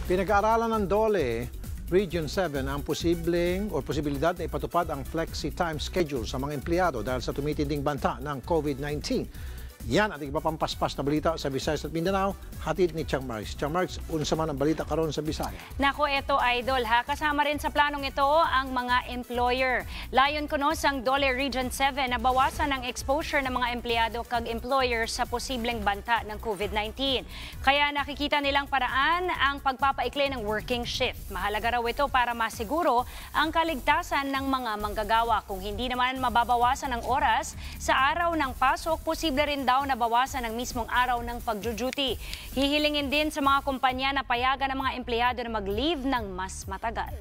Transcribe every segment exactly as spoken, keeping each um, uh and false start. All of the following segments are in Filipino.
Pinag-aaralan ng DOLE Region seven ang posibleng o posibilidad na ipatupad ang flexi time schedule sa mga empleyado dahil sa tumitinding banta ng COVID nineteen. Yan at iba pang paspas na balita sa Visayas at Mindanao, hatid ni Chang Marks. Chang Marks, unsa man ang balita karon sa Bisaya. Nako, ito idol ha. Kasama rin sa planong ito ang mga employer. Layon kuno sang DOLE Region seven na bawasan ang exposure ng mga empleyado kag employer sa posibleng banta ng COVID nineteen. Kaya nakikita nilang paraan ang pagpapaikli ng working shift. Mahalaga raw ito para masiguro ang kaligtasan ng mga manggagawa. Kung hindi naman mababawasan ang oras sa araw ng pasok, posible rin daw na bawasan ang mismong araw ng pagjuduty. Hihilingin din sa mga kumpanya na payagan ng mga empleyado na mag-leave ng mas matagal.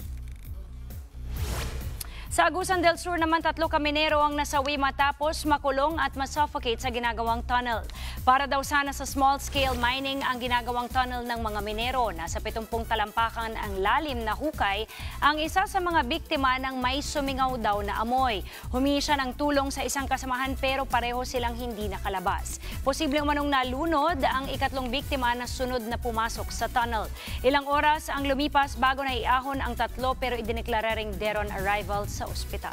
Sa Agusan del Sur naman, tatlo kaminero ang nasawi matapos makulong at masuffocate sa ginagawang tunnel. Para daw sana sa small-scale mining ang ginagawang tunnel ng mga minero. Nasa pitungpung talampakan ang lalim na hukay. Ang isa sa mga biktima ng may sumingaw daw na amoy. Humingi siya ng tulong sa isang kasamahan pero pareho silang hindi nakalabas. Posibleng manong nalunod ang ikatlong biktima na sunod na pumasok sa tunnel. Ilang oras ang lumipas bago na iahon ang tatlo pero idineklara ring dead on arrival sa ospital.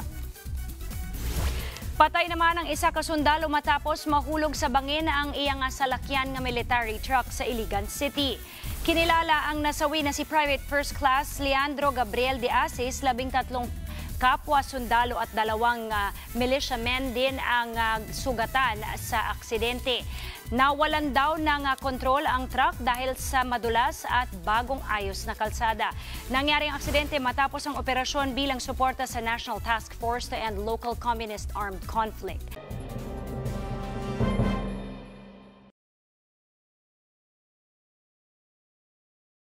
Patay naman ang isa ka sundalo matapos mahulog sa bangin ang iyang salakyan nga military truck sa Iligan City. Kinilala ang nasawi na si Private First Class Leandro Gabriel de Asis, labing tatlong kapwa sundalo at dalawang uh, militiamen din ang uh, sugatan sa aksidente. Nawalan daw ng uh, kontrol ang truck dahil sa madulas at bagong ayos na kalsada. Nangyari ang aksidente matapos ang operasyon bilang suporta sa National Task Force to End Local Communist Armed Conflict.